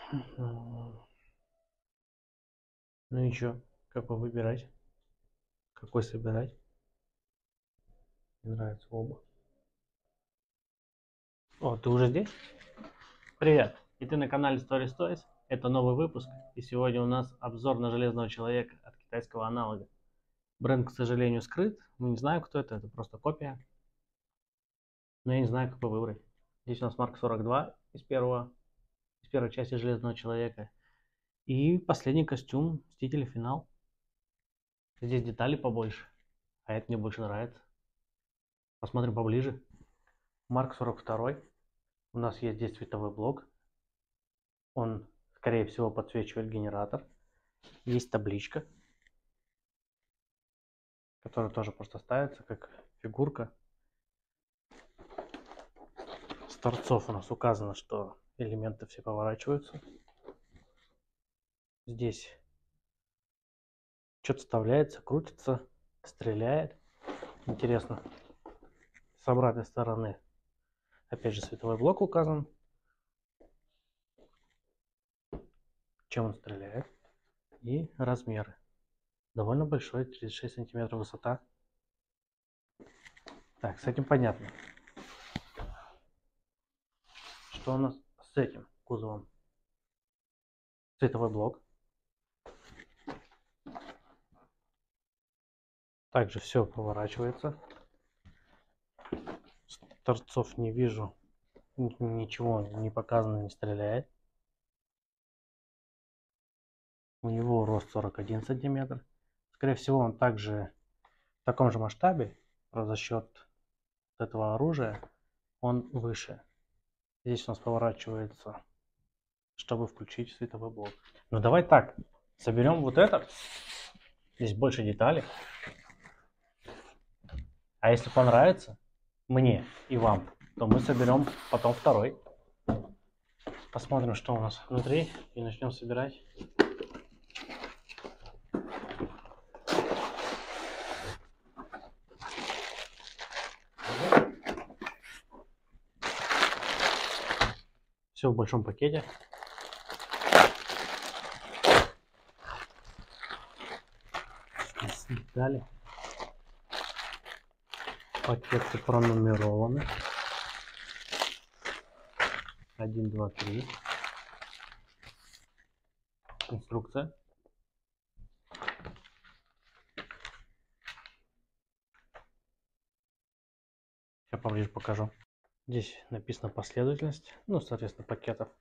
Ну и чё? Какой выбирать? Какой собирать? Мне нравятся оба. О, ты уже здесь? Привет! И ты на канале Story Stories. Это новый выпуск. И сегодня у нас обзор на Железного Человека от китайского аналога. Бренд, к сожалению, скрыт. Мы не знаем, кто это. Это просто копия. Но я не знаю, какой выбрать. Здесь у нас Марк 42 из первой части Железного Человека. И последний костюм Мстители Финал. Здесь деталей побольше. А это мне больше нравится. Посмотрим поближе. Марк 42. У нас есть здесь световой блок. Он, скорее всего, подсвечивает генератор. Есть табличка, которая тоже просто ставится как фигурка. С торцов у нас указано, что элементы все поворачиваются. Здесь что-то вставляется, крутится, стреляет. Интересно. С обратной стороны опять же световой блок указан. Чем он стреляет. И размеры. Довольно большой, 36 сантиметров высота. Так, с этим понятно. Что у нас с этим кузовом? Световой блок. Также все поворачивается. Торцов не вижу. Ничего не показано, не стреляет. У него рост 41 сантиметр. Скорее всего, он также в таком же масштабе, но за счет этого оружия он выше. Здесь у нас поворачивается, чтобы включить световой блок. Ну давай так, соберем вот это. Здесь больше деталей. А если понравится мне и вам, то мы соберем потом второй. Посмотрим, что у нас внутри, и начнем собирать. Все в большом пакете. Детали. Пакеты пронумерованы. 1, 2, 3. Инструкция. Я поближе покажу. Здесь написана последовательность, ну, соответственно, пакетов.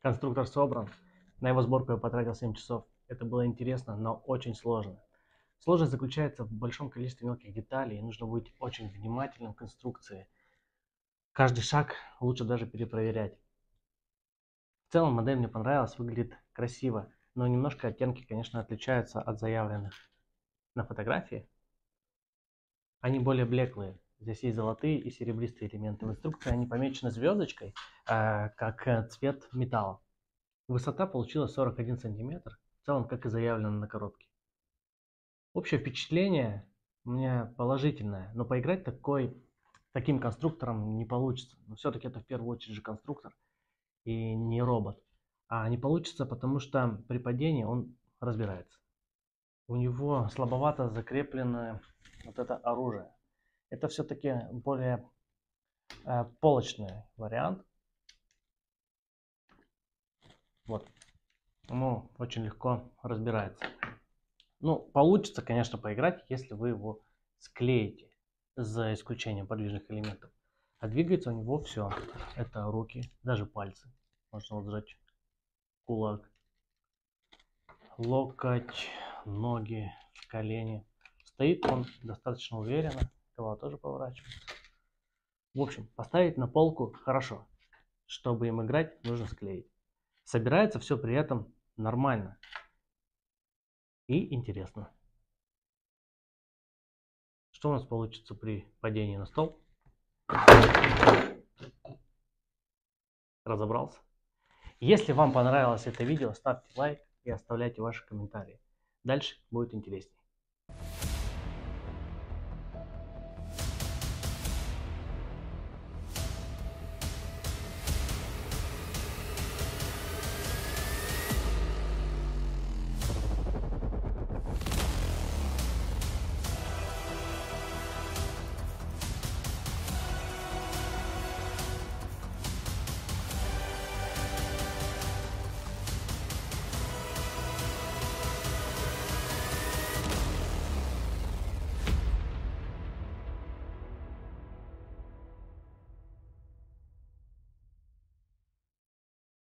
Конструктор собран. На его сборку я потратил 7 часов. Это было интересно, но очень сложно. Сложность заключается в большом количестве мелких деталей, и нужно быть очень внимательным к конструкции. Каждый шаг лучше даже перепроверять. В целом модель мне понравилась, выглядит красиво, но немножко оттенки, конечно, отличаются от заявленных на фотографии. Они более блеклые. Здесь есть золотые и серебристые элементы. В инструкции они помечены звездочкой, как цвет металла. Высота получилась 41 сантиметр, в целом, как и заявлено на коробке. Общее впечатление у меня положительное, но поиграть таким конструктором не получится. Но все-таки это в первую очередь же конструктор и не робот. А не получится, потому что при падении он разбирается. У него слабовато закреплено вот это оружие. Это все-таки более полочный вариант. Вот. Ну, очень легко разбирается. Ну, получится, конечно, поиграть, если вы его склеите, за исключением подвижных элементов. А двигается у него все. Это руки, даже пальцы. Можно вот сжать кулак, локоть, ноги, колени. Стоит он достаточно уверенно. Голова тоже поворачивается. В общем, поставить на полку хорошо. Чтобы им играть, нужно склеить. Собирается все при этом нормально и интересно. Что у нас получится при падении на стол? Разобрался? Если вам понравилось это видео, ставьте лайк и оставляйте ваши комментарии. Дальше будет интереснее.